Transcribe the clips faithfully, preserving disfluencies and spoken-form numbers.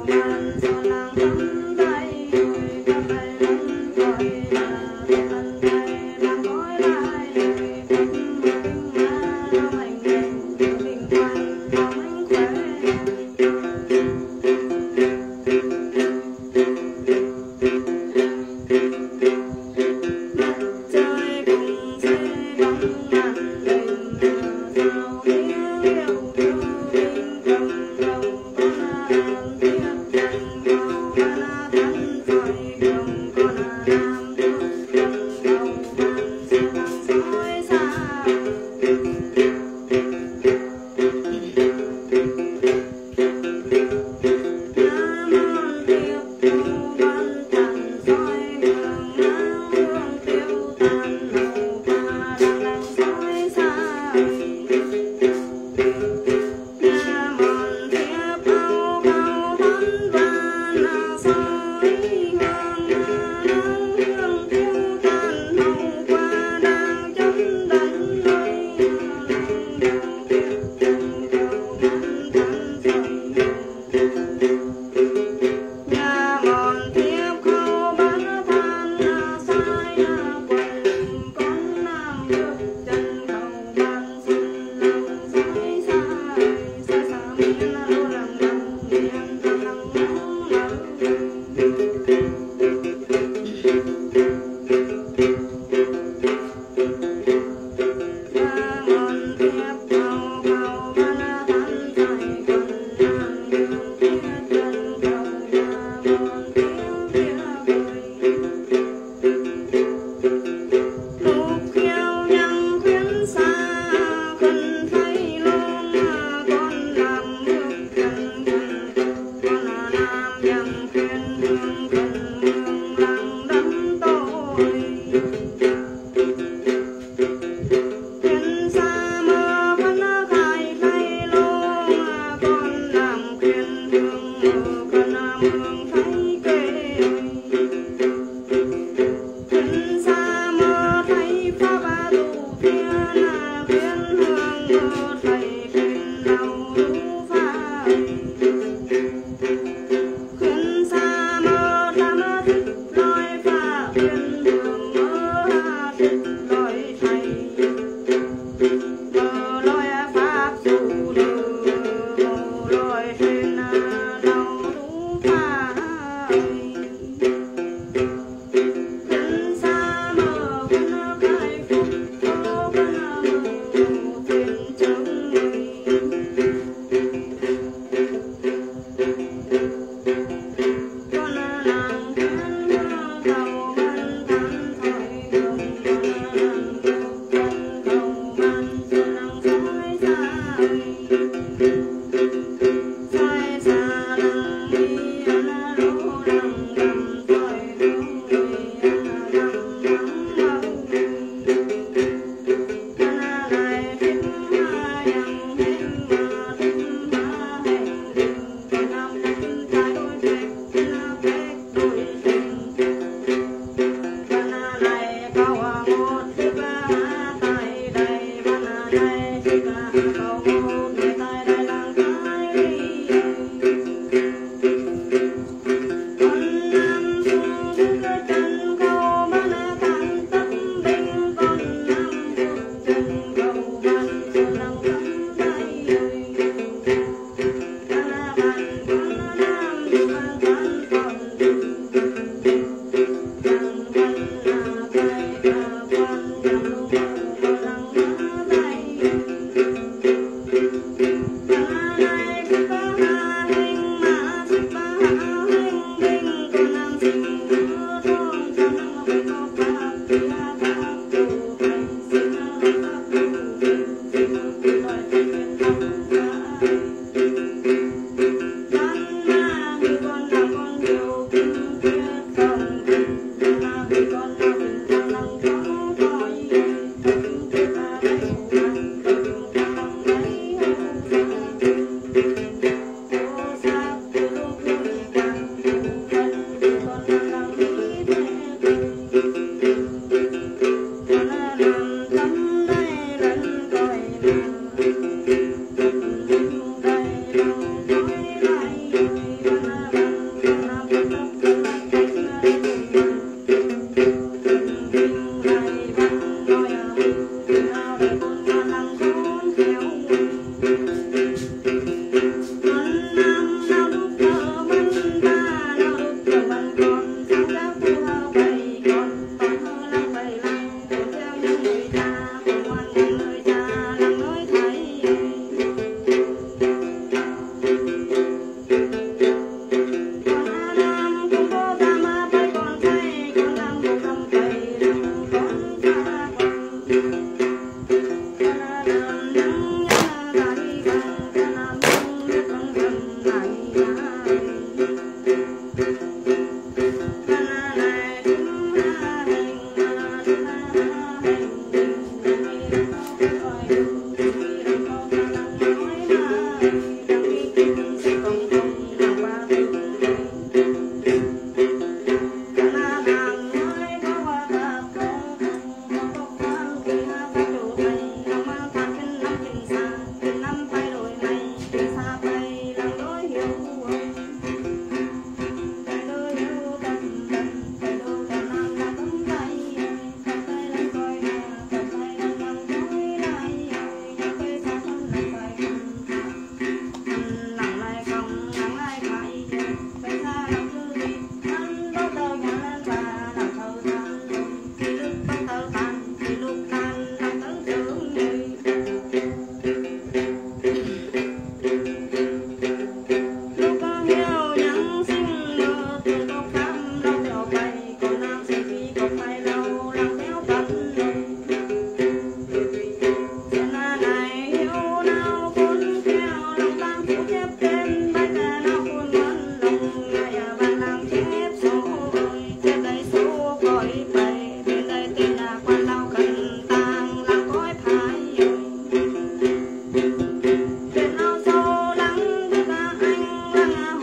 Hãy subscribe cho kênh Ghiền Mì Gõ để không bỏ lỡ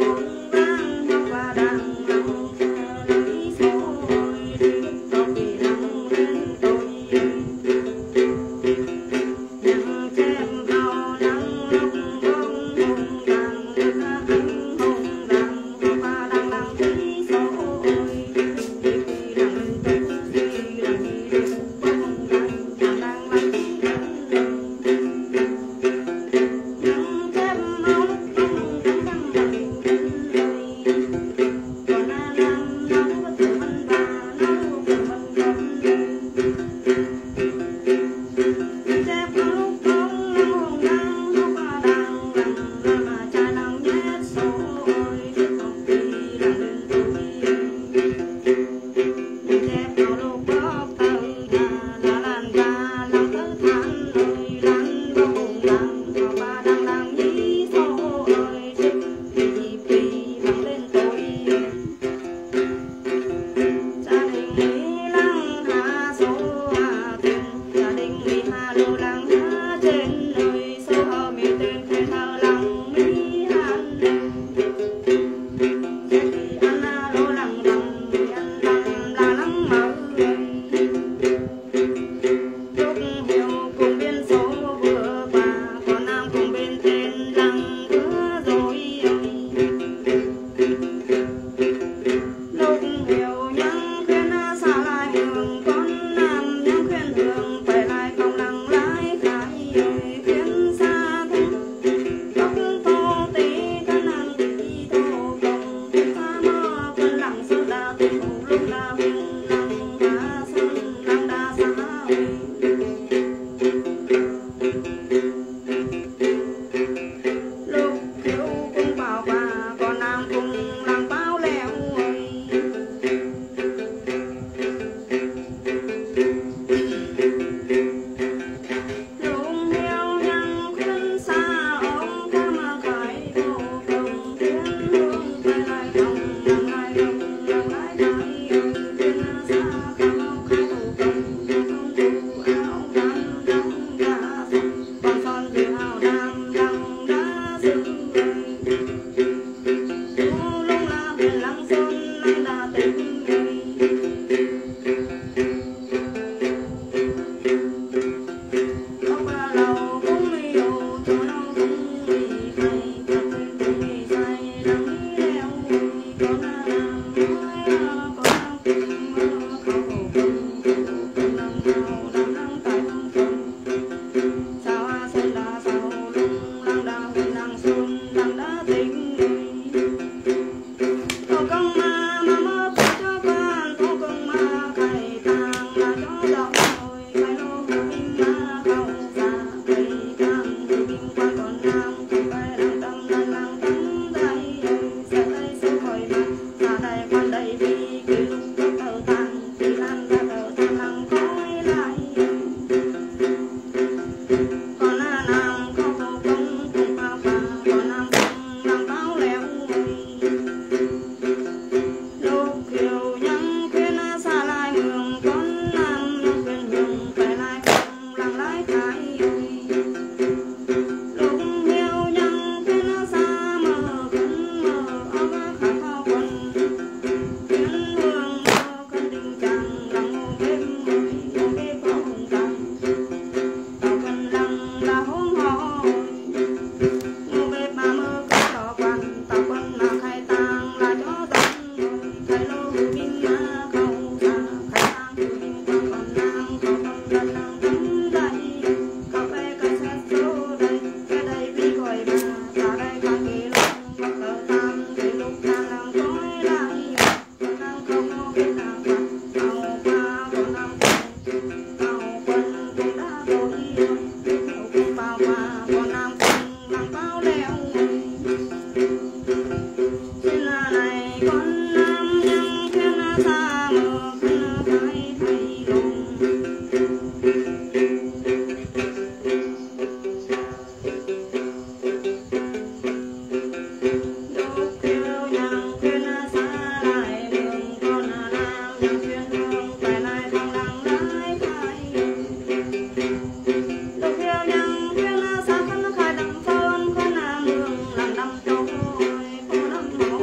Hãy subscribe cho kênh Ghiền Mì Gõ để không bỏ lỡ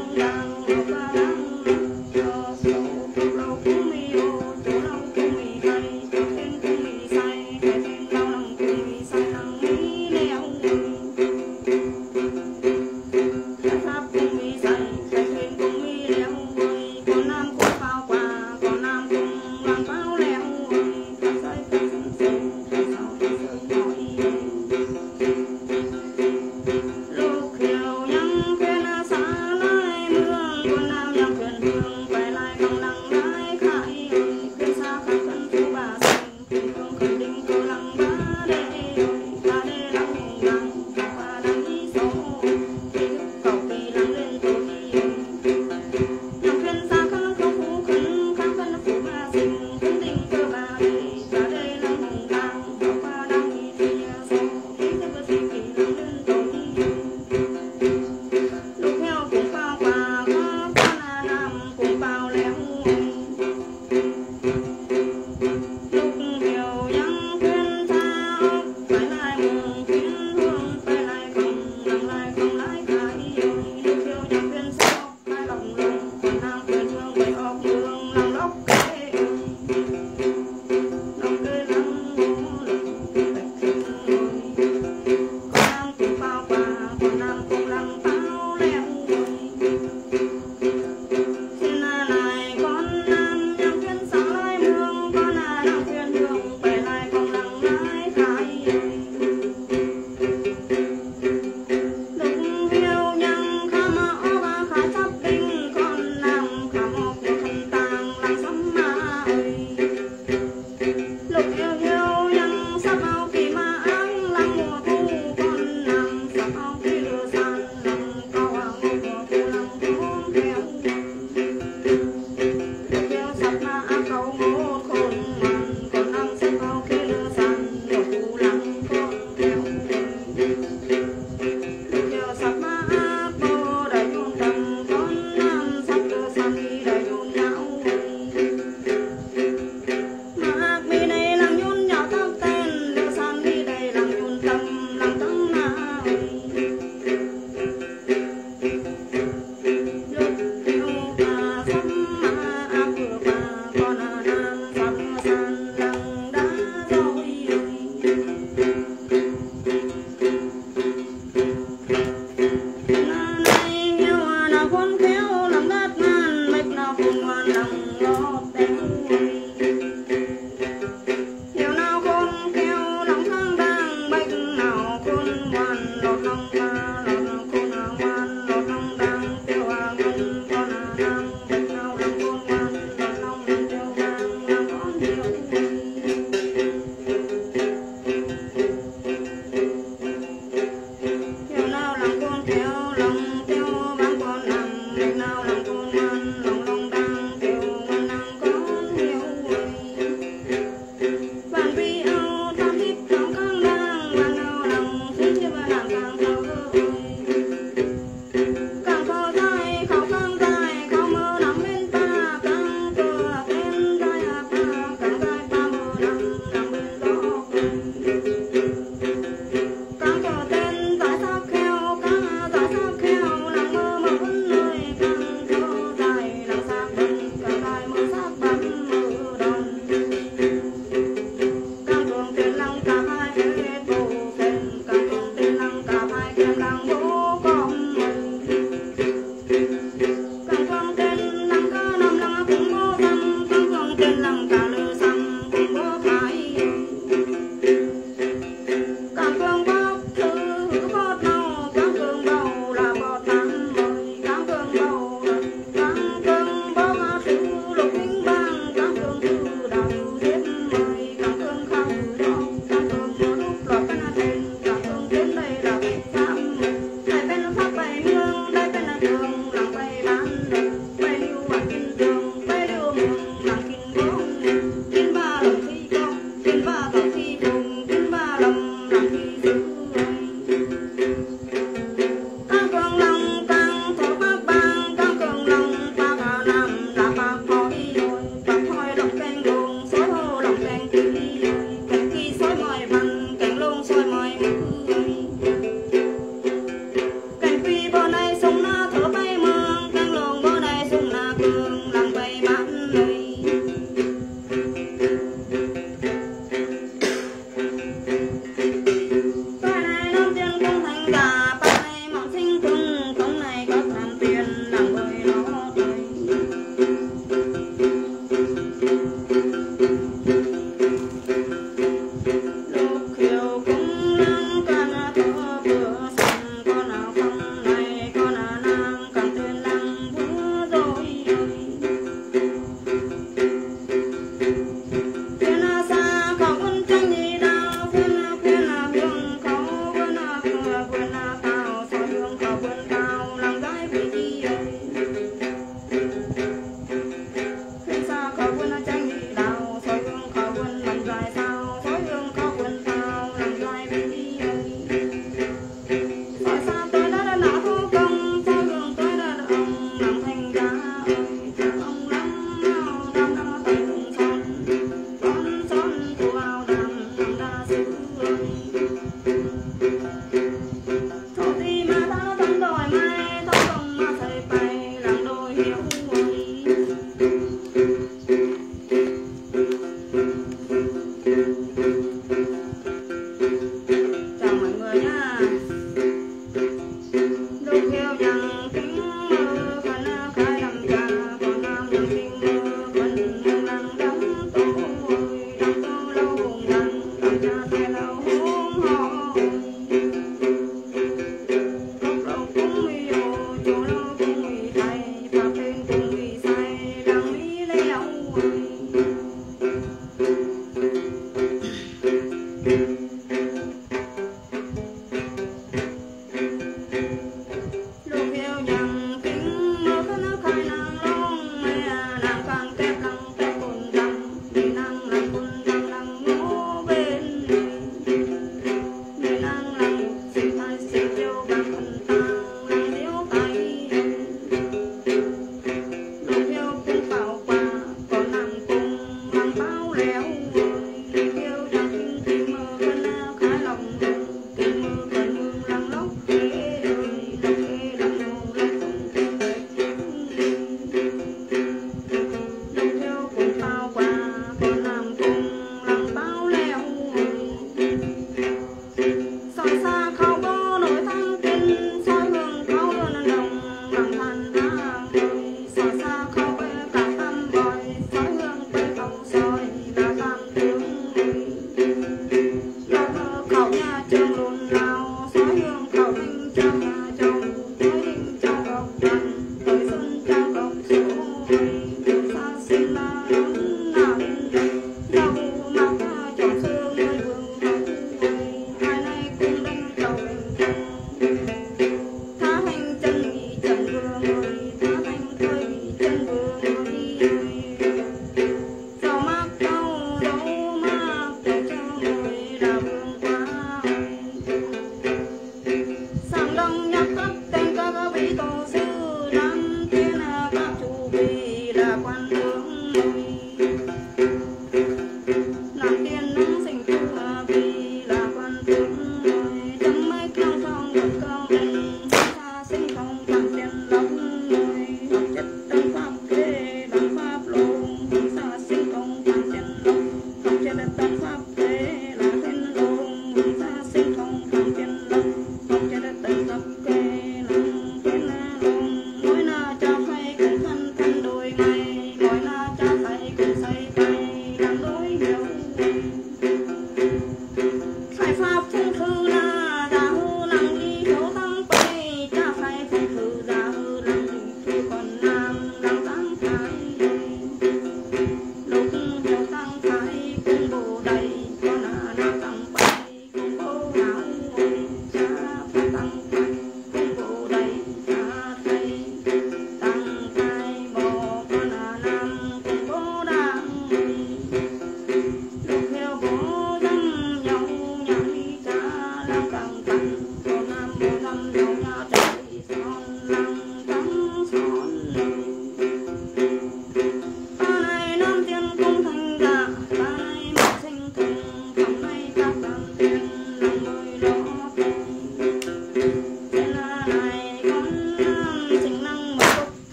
Hãy subscribe cho kênh Ghiền Mì Gõ để không bỏ lỡ Hãy subscribe cho kênh Ghiền Mì Gõ để không bỏ lỡ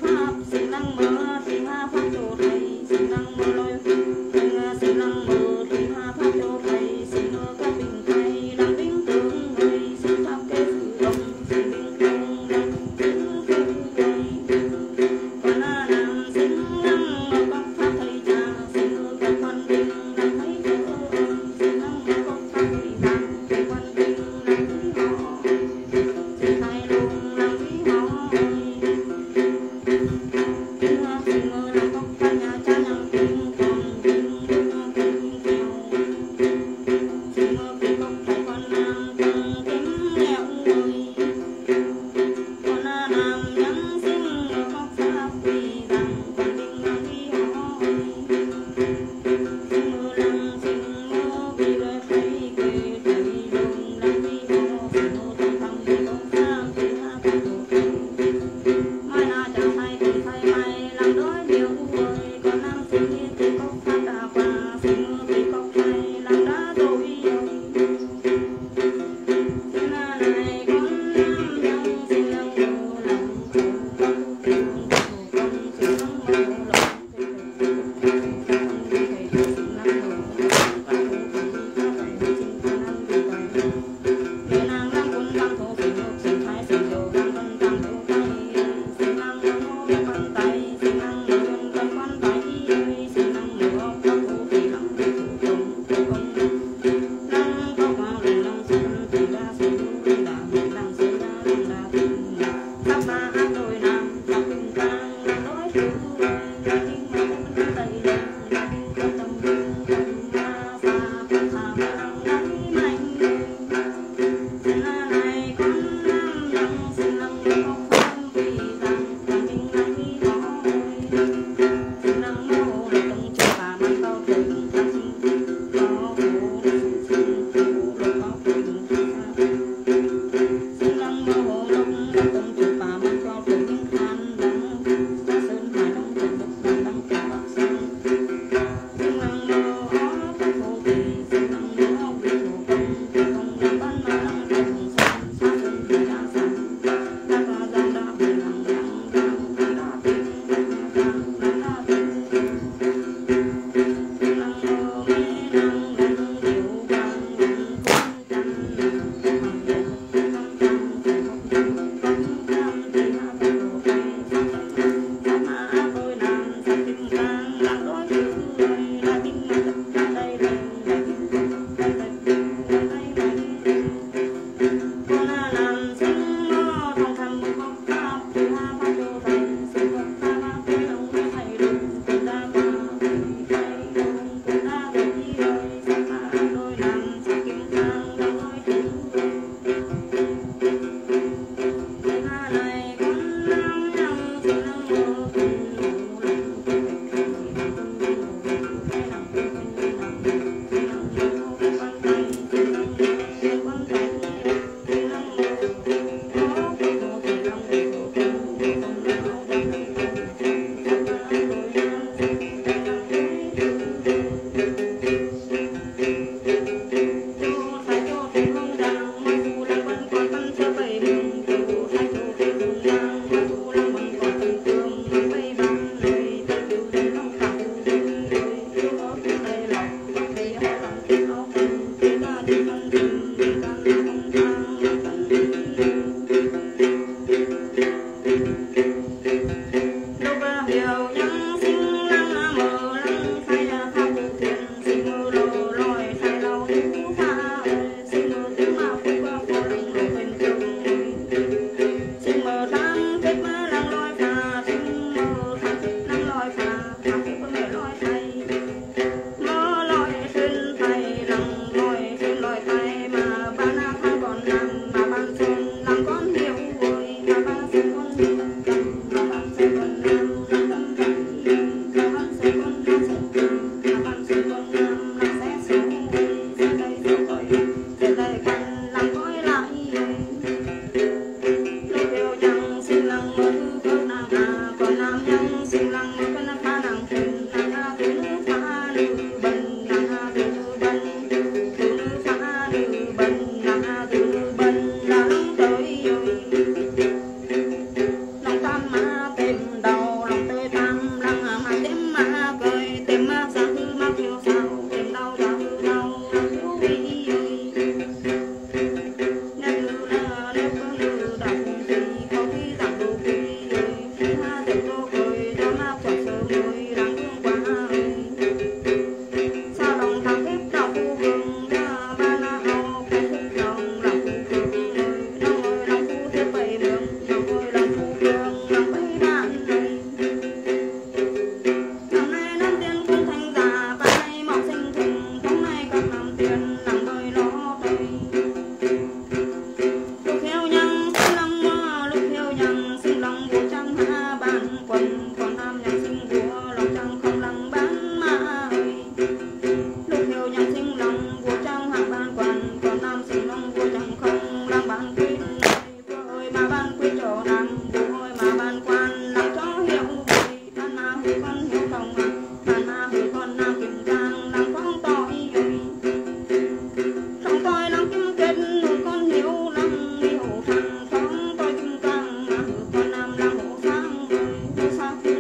Hãy subscribe cho kênh Ghiền Mì Gõ để không bỏ lỡ quần còn nam nhạc sinh vua lòng trăng không lăng bán ma ơi. Lúc hiệu nhạc sinh lòng vua trăng hạng ban quan còn nam sinh lòng vua trăng không lăng bán quyết. Vua ơi mà ban quyết cho nam vua ơi mà ban quan làm cho hiệu vui. Ban ma hủy con hiếu không à ban ma hủy con nam kim trang làm con tội ơi. Trong tôi lăng kim kết nuôi con hiếu lăng hiếu thằng thoáng tôi kim cang mà hủy con nam làm hộ sáng ơi. Hô sao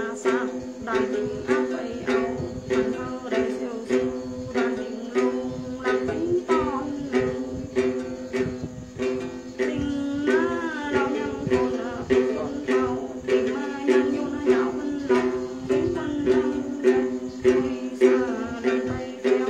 xa đàn tình áo phải áo thành thơ đầy siêu siêu đàn tình lung làm bánh con tình ma lao nhang thôn con tàu tình ma nhang nhung nhạo phân lòng tình quân nhang vui xa đêm tay kéo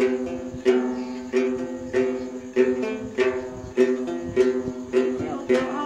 Theo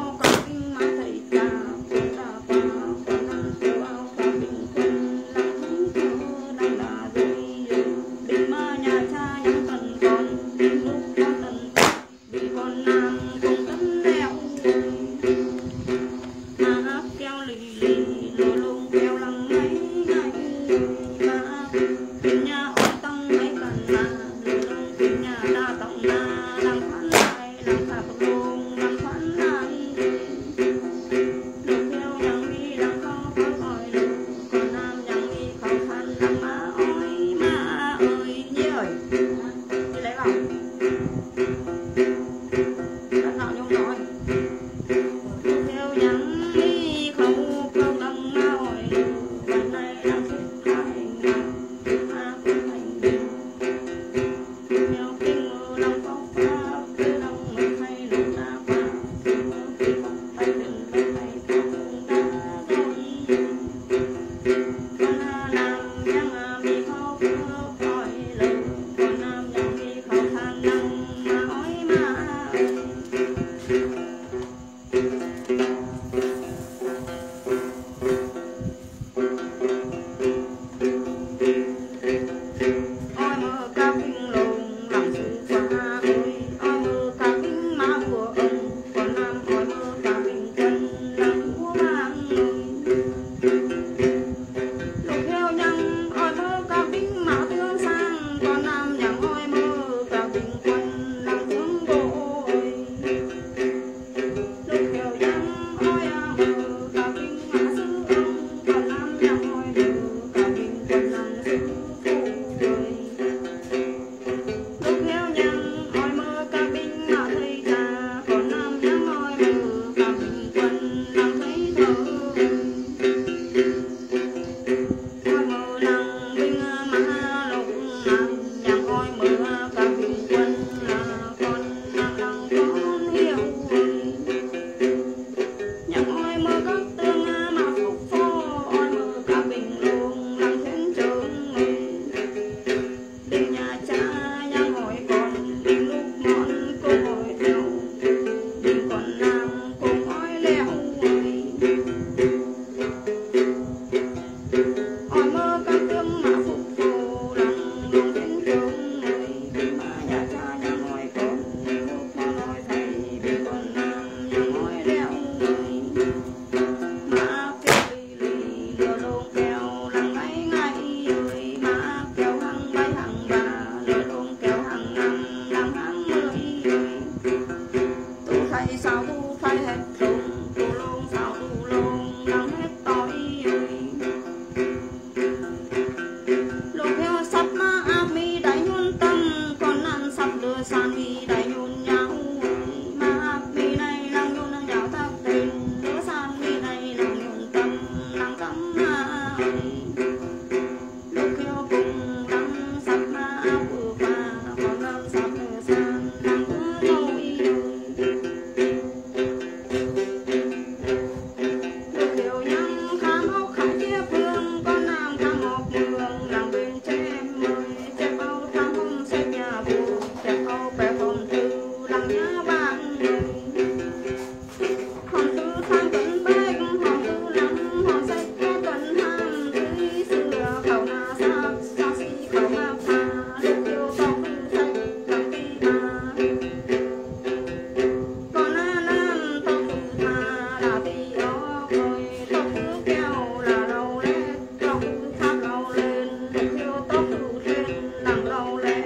phải sao tu phải hết thùng tu lông sao tu lông đang hết tối lúc theo sắp mà áp mi đại nhún tâm còn ăn sắp đưa sang mi đại nhún nhau mà áp mi này đang nhún đang nhào tắc tên đưa sang mi này đang nhún tâm đang cắm mà lúc theo cùng đang sắp mà áp vừa qua còn đang sắp đưa sang đang cứ dối lúc theo nhang khá máu khá chia phương con nam khá một mường đang bên chém mời chém bao tháng hôm xếp nhà buồn chém bao bé phòng tư đang nhớ bạn người hòn tư tháng cận bách hòn tư lắm hòn sách có cận ham tưới xưa khẩu na sắc xa xí khẩu ma pha lúc yêu tóc tư sách làm tí mà còn na nam tóc tư tha là tí ó rồi tóc tư keo là đầu lét tóc tư tháp đầu lên lúc yêu tóc tư lên làm đầu lét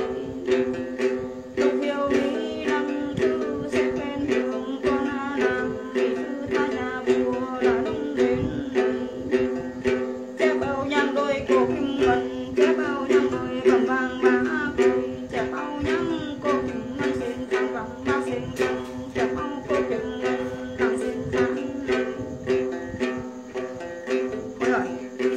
lúc yêu mi năm tư xếp bên đường con na nam mi tư tha nhà vua là đúng đến đây chép bao nhang đôi cổ kim ngân chép bao nhang đôi cầm vàng bá cười chép bao nhang cổ kim ngân xin khăn vàng bá xin khăn chép bao cổ kim ngân đang xin khăn ôi rồi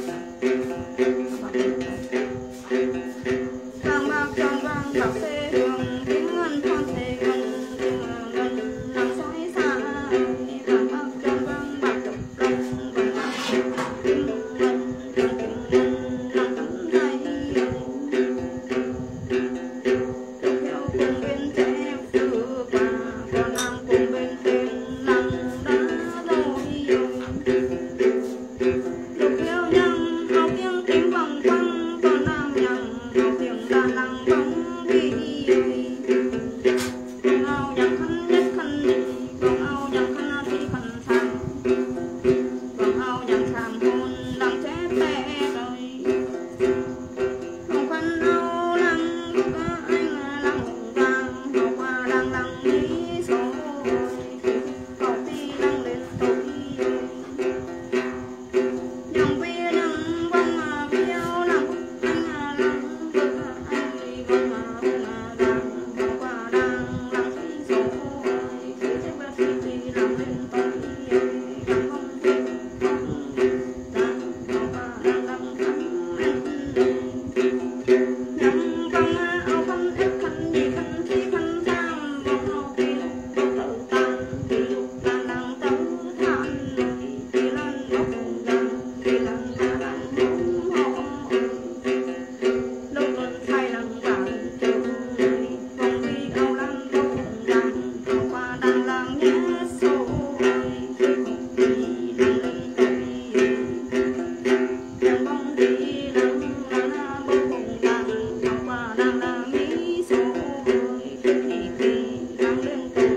vàng bạc tròn vàng bạc xê hương kim ngân thon xê ngân kim ngân đang sói xa vàng bạc tròn vàng bạc tục lông vàng bạc kim ngân kim ngân đang cắm tay lúc theo cùng bên chép vừa qua còn nam cùng bên tên lăng đá đôi lúc theo nhang hào tiếng tím vòng quăng còn nam nhang hào tiếng đàn lăng bóng bi con ao nhang khăn nhất khăn nhì con ao nhang khăn thi khăn sang con ao nhang tham hôn đang chép bé rồi con khăn ao lăng lúc anh lăng hồng vàng hào qua đang lăng lý số hào ti đang lên tối nhang vi lăng vong mà phiêu lăng anh lăng vực anh đi vong mà vùng vàng hào qua đang lăng lý số khi xếp bé phi phi lăng lên tối đang không thích không đang hào qua đang lăng khăn anh nhang vong ao khăn ép khăn gì khăn thi khăn sang vong ao kỳ lục bốc tự tan kỳ lục tan đang tấu than kỳ lân bốc vùng vàng kỳ lân hạ đang hống hò lúc luân khai lăng vàng trừ vòng vi ao lăng bốc vùng vàng hào qua đang lăng nhé số khi không đi đang lên tối nhang bóng đi đang là bốc vùng vàng hào qua đang là mỹ số khi khi khi đang lên tối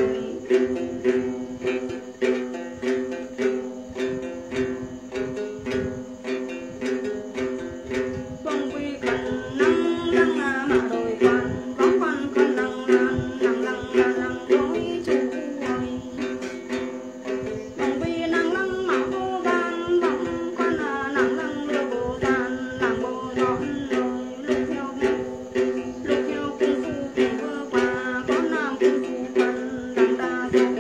vòng quy khẩn năng đang là mạ đồi quan vắng quan khẩn năng lan năng lăng là lăng đối chú vòng quy năng lăng mạ vô vang vòng quan là năng lăng đưa bồ tàn làng bồ dọn rồi lúc theo lúc theo cung phu kỳ vừa qua có nam cung phu quan đang đa dối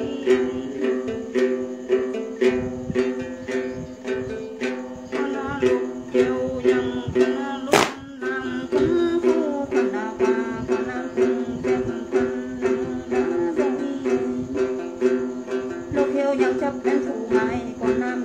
con đã lúc theo nhang con đã lúc nam cung phu quan đã qua con nam cung theo quan quan đang đa dối lúc theo nhang chấp em thủ hai con nam